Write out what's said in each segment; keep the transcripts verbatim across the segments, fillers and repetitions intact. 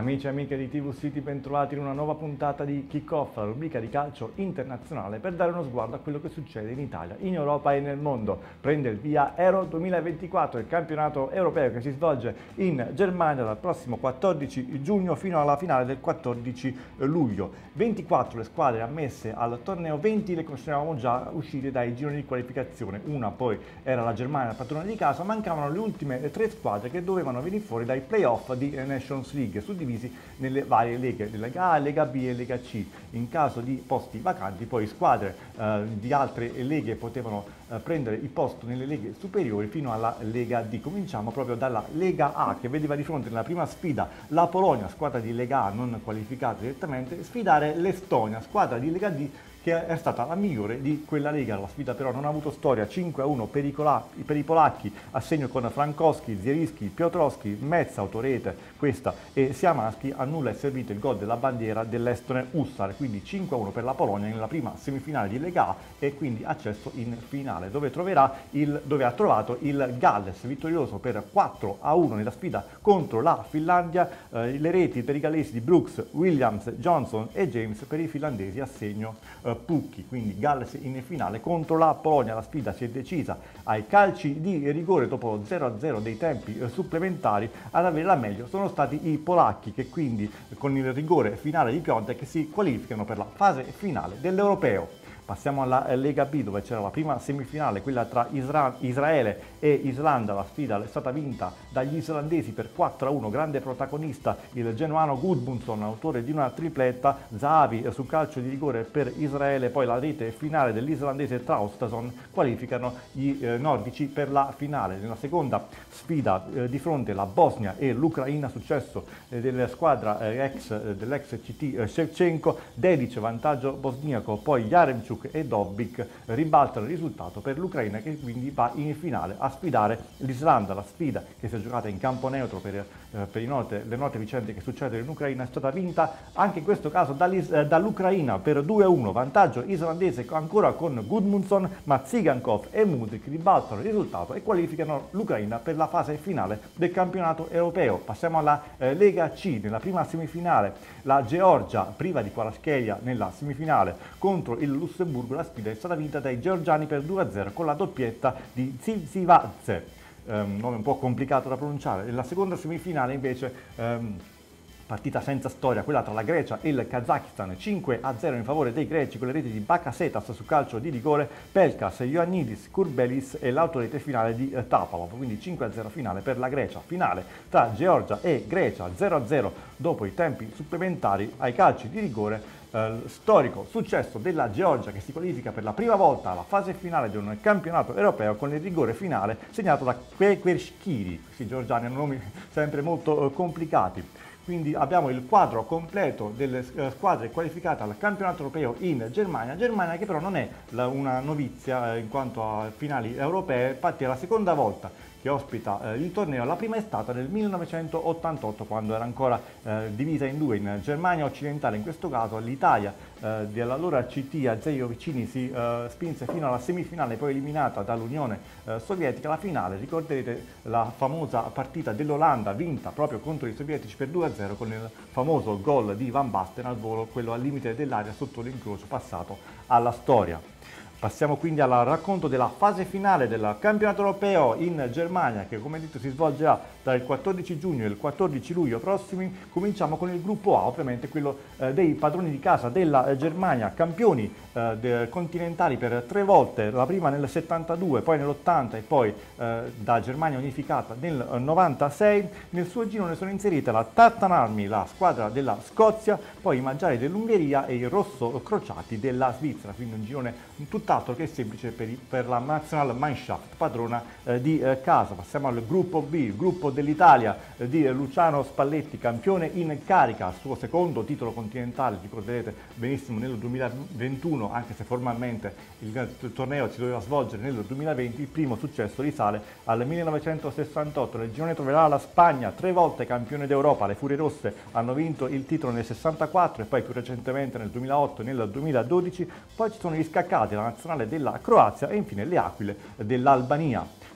Amici e amiche di T V City, bentrovati in una nuova puntata di Kick-Off, la rubrica di calcio internazionale per dare uno sguardo a quello che succede in Italia, in Europa e nel mondo. Prende il via Euro duemilaventiquattro, il campionato europeo che si svolge in Germania dal prossimo quattordici giugno fino alla finale del quattordici luglio. ventiquattro le squadre ammesse al torneo, venti le consideravamo già uscite dai gironi di qualificazione. Una poi era la Germania, padrona di casa, mancavano le ultime tre squadre che dovevano venire fuori dai playoff di Nations League, suddivisi nelle varie leghe, Lega A, Lega B e Lega C. In caso di posti vacanti, poi squadre eh, di altre leghe potevano eh, prendere il posto nelle leghe superiori fino alla Lega D. Cominciamo proprio dalla Lega A, che vedeva di fronte nella prima sfida la Polonia, squadra di Lega A non qualificata direttamente, sfidare l'Estonia, squadra di Lega D, che è stata la migliore di quella lega. La sfida però non ha avuto storia, cinque a uno per i, per i polacchi, a segno con Frankowski, Zielinski, Piotrowski, Mezza, autorete questa, e Siamanski. A nulla è servito il gol della bandiera dell'estone Hussar, quindi cinque a uno per la Polonia nella prima semifinale di Lega A e quindi accesso in finale, dove, troverà il, dove ha trovato il Galles, vittorioso per quattro a uno nella sfida contro la Finlandia. Eh, le reti per i gallesi di Brooks, Williams, Johnson e James, per i finlandesi a segno eh, Pucchi, quindi Galles in finale contro la Polonia. La sfida si è decisa ai calci di rigore dopo zero a zero dei tempi eh, supplementari. Ad avere la meglio sono stati i polacchi, che quindi con il rigore finale di Piontek si qualificano per la fase finale dell'Europeo. Passiamo alla Lega B, dove c'era la prima semifinale, quella tra Isra- Israele e Islanda. La sfida è stata vinta dagli islandesi per quattro a uno, grande protagonista il genuano Gudmundsson, autore di una tripletta, Zahavi su calcio di rigore per Israele, poi la rete finale dell'islandese Traustason qualificano gli eh, nordici per la finale. Nella seconda sfida eh, di fronte la Bosnia e l'Ucraina, successo eh, della squadra eh, ex, eh, dell'ex C T eh, Shevchenko, Dedic vantaggio bosniaco, poi Yaremchuk e Dobbik ribaltano il risultato per l'Ucraina, che quindi va in finale a sfidare l'Islanda. La sfida, che si è giocata in campo neutro per, eh, per note, le note vicende che succedono in Ucraina, è stata vinta anche in questo caso eh, dall'Ucraina per due a uno, vantaggio islandese ancora con Gudmundsson, ma Tsigankov e Mudryk ribaltano il risultato e qualificano l'Ucraina per la fase finale del campionato europeo. Passiamo alla eh, Lega C. Nella prima semifinale la Georgia, priva di Kvaratskhelia nella semifinale contro il Lussemburgo. La sfida è stata vinta dai georgiani per due a zero con la doppietta di Tsitsivadze, um, nome un po' complicato da pronunciare. Nella seconda semifinale invece um, partita senza storia, quella tra la Grecia e il Kazakistan, cinque a zero in favore dei greci con le reti di Bakasetas su calcio di rigore, Pelkas, Ioannidis, Kurbelis e l'autorete finale di eh, Tapalov, quindi cinque a zero finale per la Grecia. Finale tra Georgia e Grecia, zero a zero dopo i tempi supplementari ai calci di rigore. Eh, storico successo della Georgia, che si qualifica per la prima volta alla fase finale di un campionato europeo con il rigore finale segnato da Kvekershkiri. Questi georgiani hanno nomi sempre molto eh, complicati. Quindi abbiamo il quadro completo delle squadre qualificate al campionato europeo in Germania, Germania che però non è la, una novizia eh, in quanto a finali europee, infatti è la seconda volta che ospita eh, il torneo. La prima è stata nel millenovecentottantotto, quando era ancora eh, divisa in due, in Germania occidentale, in questo caso l'Italia eh, dell'allora C T Azeglio Vicini si eh, spinse fino alla semifinale, poi eliminata dall'Unione eh, Sovietica. La finale, ricorderete la famosa partita dell'Olanda vinta proprio contro i sovietici per due a zero con il famoso gol di Van Basten al volo, quello al limite dell'area sotto l'incrocio, passato alla storia. Passiamo quindi al racconto della fase finale del campionato europeo in Germania, che come detto si svolgerà tra il quattordici giugno e il quattordici luglio prossimi. Cominciamo con il gruppo A, ovviamente quello eh, dei padroni di casa della eh, Germania, campioni eh, de- continentali per tre volte, la prima nel settantadue, poi nell'ottanta e poi eh, da Germania unificata nel novantasei. Nel suo girone sono inserite la Tartan Army, la squadra della Scozia, poi i Magiari dell'Ungheria e i Rosso Crociati della Svizzera, quindi un girone tutt'altro che semplice per, i, per la Nationalmannschaft, padrona eh, di eh, casa. Passiamo al gruppo B, il gruppo dell'Italia eh, di Luciano Spalletti, campione in carica, al suo secondo titolo continentale, ricorderete benissimo nel duemilaventuno, anche se formalmente il, il torneo si doveva svolgere nel duemilaventi. Il primo successo risale al millenovecentosessantotto. Nel girone troverà la Spagna, tre volte campione d'Europa. Le Furie Rosse hanno vinto il titolo nel sessantaquattro e poi più recentemente nel duemilaotto e nel duemiladodici. Poi ci sono gli scaccati, la nazionale della Croazia e infine le Aquile dell'Albania.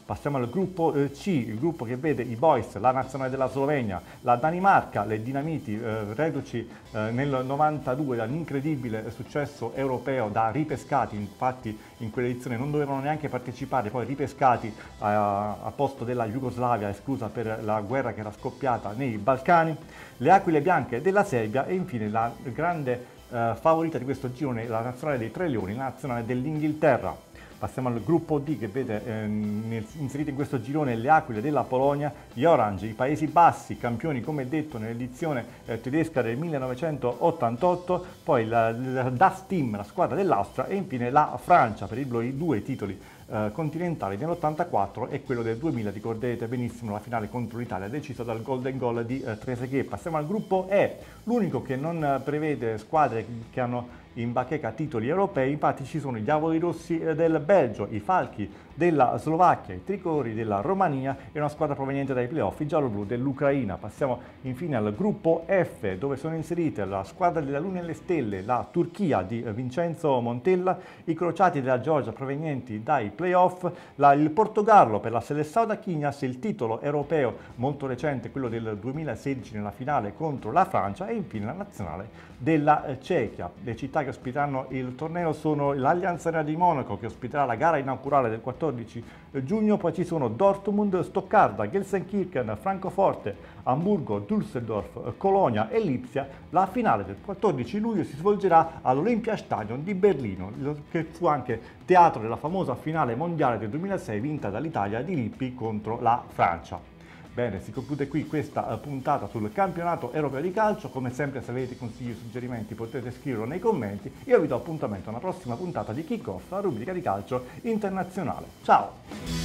Passiamo al gruppo eh, C, il gruppo che vede i Boys, la nazionale della Slovenia, la Danimarca, le Dinamiti, eh, reduci eh, nel novantadue dall'incredibile successo europeo da ripescati, infatti in quell'edizione non dovevano neanche partecipare, poi ripescati a, a posto della Jugoslavia esclusa per la guerra che era scoppiata nei Balcani, le Aquile Bianche della Serbia e infine la grande eh, favorita di questo girone, la nazionale dei Tre Leoni, la nazionale dell'Inghilterra. Passiamo al gruppo D che vede eh, inserite in questo girone le Aquile della Polonia, gli Orange, i Paesi Bassi, campioni come detto nell'edizione eh, tedesca del millenovecentottantotto, poi la, la Das Team, la squadra dell'Austria e infine la Francia per i due titoli eh, continentali nell'ottantaquattro e quello del duemila, ricorderete benissimo la finale contro l'Italia decisa dal golden goal di eh, Trezeguet. Passiamo al gruppo E, l'unico che non eh, prevede squadre che hanno in bacheca titoli europei, infatti ci sono i Diavoli Rossi del Belgio, i Falchi della Slovacchia, i Tricolori della Romania e una squadra proveniente dai playoff, i gialloblu dell'Ucraina. Passiamo infine al gruppo F, dove sono inserite la squadra della Luna e le Stelle, la Turchia di Vincenzo Montella, i Crociati della Georgia provenienti dai playoff, la, il Portogallo per la Seleção da Quinhas, il titolo europeo molto recente, quello del duemilasedici nella finale contro la Francia e infine la nazionale della Cechia. Le città che ospiteranno il torneo sono l'Allianz Arena di Monaco, che ospiterà la gara inaugurale del quattordici giugno, poi ci sono Dortmund, Stoccarda, Gelsenkirchen, Francoforte, Amburgo, Düsseldorf, Colonia e Lipsia. La finale del quattordici luglio si svolgerà all'Olympiastadion di Berlino, che fu anche teatro della famosa finale mondiale del duemilasei vinta dall'Italia di Lippi contro la Francia. Bene, si conclude qui questa puntata sul campionato europeo di calcio. Come sempre, se avete consigli o suggerimenti potete scriverlo nei commenti. Io vi do appuntamento a una prossima puntata di Kickoff, la rubrica di calcio internazionale. Ciao!